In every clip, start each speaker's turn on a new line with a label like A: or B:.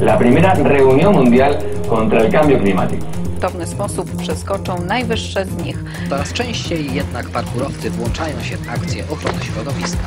A: la primera reunión mundial contra el cambio climático.
B: W pewny sposób przeskoczą najwyższe z nich.
C: Coraz częściej jednak parkurowcy włączają się w akcję ochrony środowiska.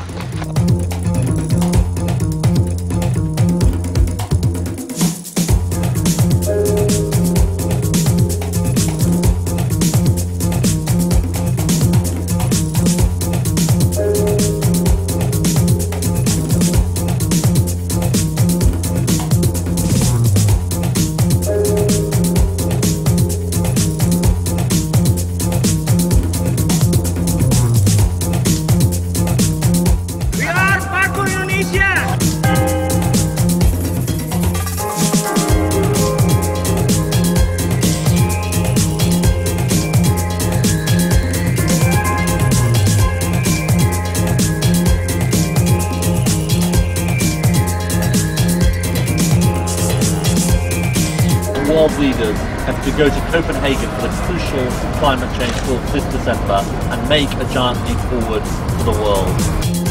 D: World leaders have to go to Copenhagen for the crucial climate change talks this December and make a giant leap forward for the world.